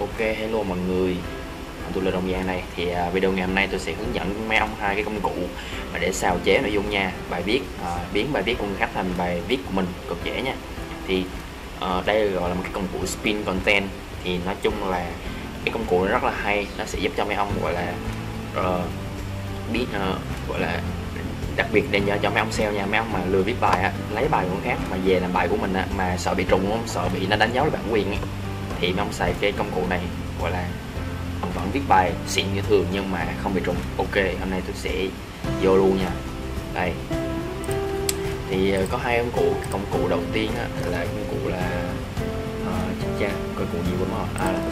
Ok, hello mọi người, tôi là Đồng Giang này. Thì video ngày hôm nay tôi sẽ hướng dẫn mấy ông hai cái công cụ mà để xào chế nội dung nha, bài viết, biến bài viết của người khác thành bài viết của mình cực dễ nha. Thì đây gọi là một cái công cụ spin content. Thì nói chung là cái công cụ nó rất là hay, nó sẽ giúp cho mấy ông gọi là biết gọi là đặc biệt để cho mấy ông SEO nha. Mấy ông mà lừa viết bài á, lấy bài của người khác mà về làm bài của mình á, mà sợ bị trùng không, sợ bị nó đánh dấu là bản quyền ấy, thì mấy ông xài cái công cụ này gọi là vẫn viết bài xịn như thường nhưng mà không bị trùng. Ok, hôm nay tôi sẽ vô luôn nha. Đây thì có hai công cụ đầu tiên á, là công cụ là cha công cụ gì quên mất rồi, là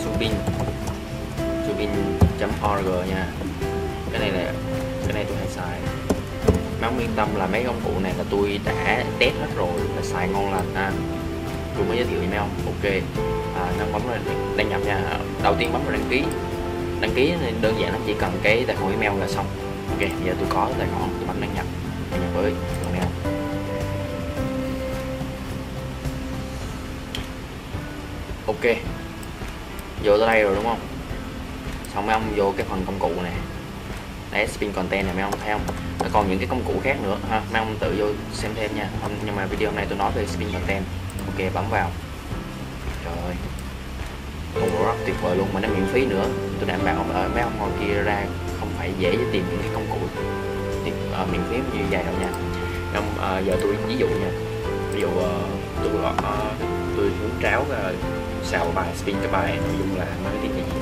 supin.org nha. Cái này tôi hay xài. Mấy ông yên tâm là mấy công cụ này là tôi đã test hết rồi, là xài ngon lành ha. Tôi mới giới thiệu với mấy ông. Ok, nó bấm vào đăng nhập nha. Đầu tiên bấm vào đăng ký đơn giản, nó chỉ cần cái tài khoản email là xong. Ok, giờ tôi có tài khoản, tôi bấm đăng nhập với email. Ok, vô tới đây rồi đúng không? Xong mấy ông vô cái phần công cụ này, đấy, spin content này, mấy ông thấy không? Nó còn những cái công cụ khác nữa ha, mấy ông tự vô xem thêm nha. Nhưng mà video này tôi nói về spin content. Ok, bấm vào. Trời ơi, công cụ rất tuyệt vời luôn, mà nó miễn phí nữa. Tôi đảm bảo ở mấy ông ngoài kia ra không phải dễ để tìm những cái công cụ miễn phí như vậy đâu nha. Giờ tôi ví dụ nha, ví dụ tôi muốn tráo xào bài spin cái bài nội dung là marketing cái gì.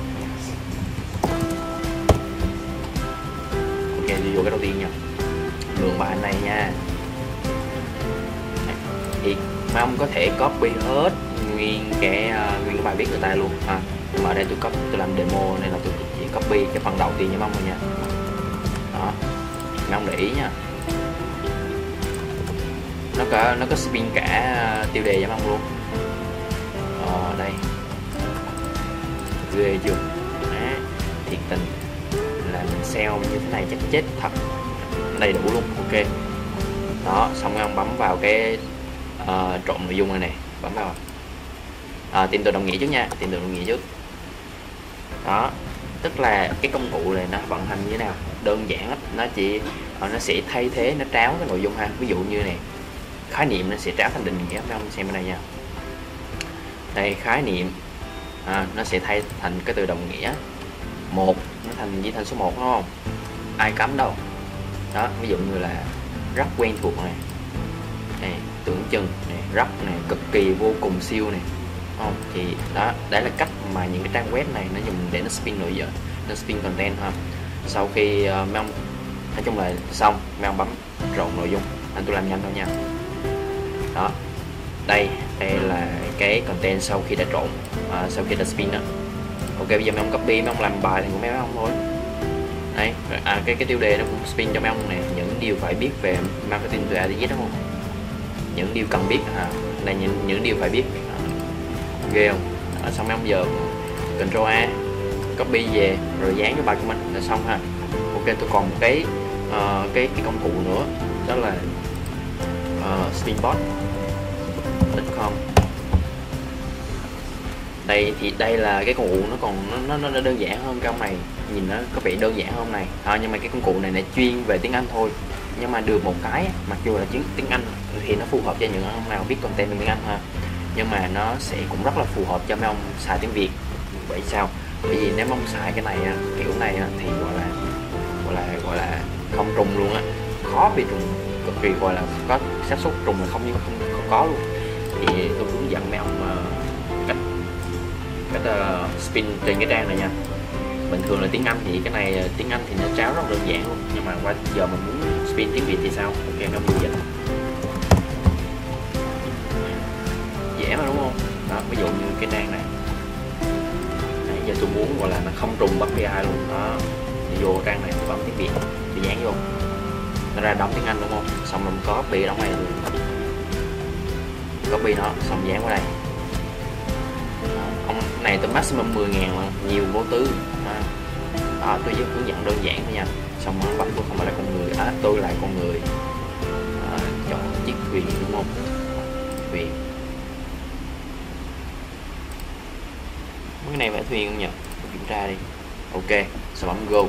Ok, tôi vô cái đầu tiên nha, lượng bài này nha. Thì mấy ông có thể copy hết nguyên cái bài viết người ta luôn ha. Nhưng mà ở đây tôi làm demo nên là tôi chỉ copy cái phần đầu tiên cho mấy ông thôi nha. Đó, mấy ông để ý nha, nó có spin cả tiêu đề cho mấy ông luôn. Đây, ghê chưa? Đó, thiệt tình là mình SEO như thế này chắc chết thật, đầy đủ luôn. Ok, đó, xong mấy ông bấm vào cái trộn nội dung này nè, bấm vào tìm từ đồng nghĩa trước nha, tìm từ đồng nghĩa trước. Đó, tức là cái công cụ này nó vận hành như thế nào, đơn giản lắm. Nó sẽ thay thế, nó tráo cái nội dung ha. Ví dụ như này, khái niệm nó sẽ tráo thành định nghĩa. Mấy ông xem bên đây nha, đây khái niệm, nó sẽ thay thành cái từ đồng nghĩa. Một, nó chỉ thành số 1 đúng không? Ai cấm đâu. Đó, ví dụ như là rất quen thuộc này, tưởng chừng này, rất này, cực kỳ, vô cùng, siêu này, không? Thì đó, đấy là cách mà những cái trang web này nó dùng để nó spin nội dung, nó spin content ha. Sau khi mấy ông nói chung là xong, mấy ông bấm trộn nội dung. Tôi làm nhanh thôi nha. Đó, đây là cái content sau khi đã trộn, sau khi đã spin đó. Ok, bây giờ mấy ông copy, mấy ông làm bài thì của mấy ông thôi. Đấy, cái tiêu đề nó cũng spin cho mấy ông này, những điều phải biết về marketing từ A đến Z, đúng không? Những điều cần biết đây, những điều phải biết. Ghê không? Xong mấy ông giờ Ctrl A, copy về rồi dán cái bài của mình là xong ha. Ok, tôi còn một cái công cụ nữa, đó là spinbot.com. Đây là cái công cụ nó đơn giản hơn cái ông này, nhìn nó có vẻ đơn giản hơn này, nhưng mà cái công cụ này là chuyên về tiếng Anh thôi. Nhưng mà được một cái, mặc dù là tiếng Anh thì nó phù hợp cho những ông nào biết content bên tiếng Anh ha, nhưng mà nó sẽ cũng rất là phù hợp cho mấy ông xài tiếng Việt. Vậy sao? Bởi vì nếu ông xài cái này kiểu này thì gọi là không trùng luôn á, khó bị trùng cực kỳ, gọi là có xác suất trùng là không có luôn. Thì tôi hướng dẫn mấy ông cách spin trên cái trang này nha. Bình thường là tiếng Anh thì cái này tiếng Anh thì nó tráo rất đơn giản luôn, nhưng mà qua giờ mình muốn spin tiếng Việt thì sao? Ok, nó muốn dịch dễ mà đúng không? Đó, ví dụ như cái trang này. Đấy, giờ tôi muốn gọi là nó không trùng bất kỳ ai luôn. Đó, thì vô trang này tôi bấm tiếng Việt, tôi dán vô, nó ra đóng tiếng Anh đúng không? Xong mình copy đóng này luôn, copy nó xong dán vào đây. Ông này tôi maximum 10.000 mà, nhiều vô tư. Đó, tôi chỉ hướng dẫn đơn giản thôi nha. Xong nó bấm tôi không phải là con người, tôi là con người. Chọn chiếc thuyền đúng không? Thuyền. cái này vẽ thuyền không nhỉ, kiểm tra đi. Ok, sau bấm go.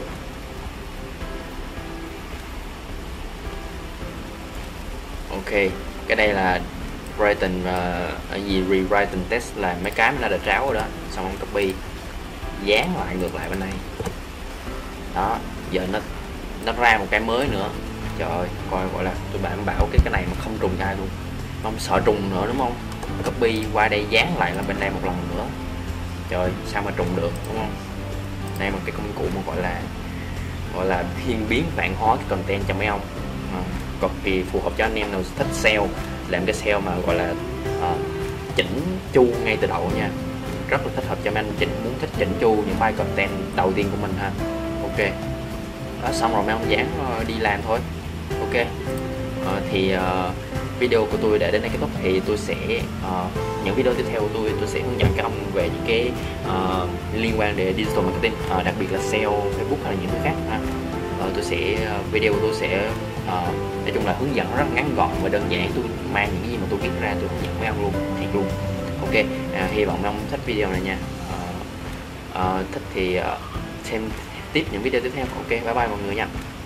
Ok, cái đây là writing gì rewriting text, là mấy cái mình đã tráo rồi đó, xong ông copy dán lại ngược lại bên này đó. Giờ nó ra một cái mới nữa. Trời ơi, coi gọi là tụi bạn bảo cái này mà không trùng ai luôn, không sợ trùng nữa đúng không? Copy qua đây dán lại là bên đây một lần nữa. Trời, sao mà trùng được đúng không? Đây là một cái công cụ mà gọi là thiên biến vạn hóa cái content cho mấy ông, cực kỳ phù hợp cho anh em nào thích SEO, làm cái SEO mà gọi là chỉnh chu ngay từ đầu nha, rất là thích hợp cho mấy anh muốn thích chỉnh chu những file content đầu tiên của mình ha. Ok đó, xong rồi mấy ông dán đi làm thôi. Ok, thì video của tôi để đến đây kết thúc. Thì tôi sẽ những video tiếp theo của tôi sẽ hướng dẫn các ông về những cái liên quan đến digital marketing, đặc biệt là SEO Facebook hay là những thứ khác ha. Tôi sẽ video của tôi sẽ nói chung là hướng dẫn rất ngắn gọn và đơn giản. Tôi mang những cái gì mà tôi biết ra tôi hướng dẫn mấy ông luôn, thiệt luôn. Ok, hy vọng mấy ông thích video này nha. Thích thì xem tiếp những video tiếp theo. Ok, bye bye mọi người nha.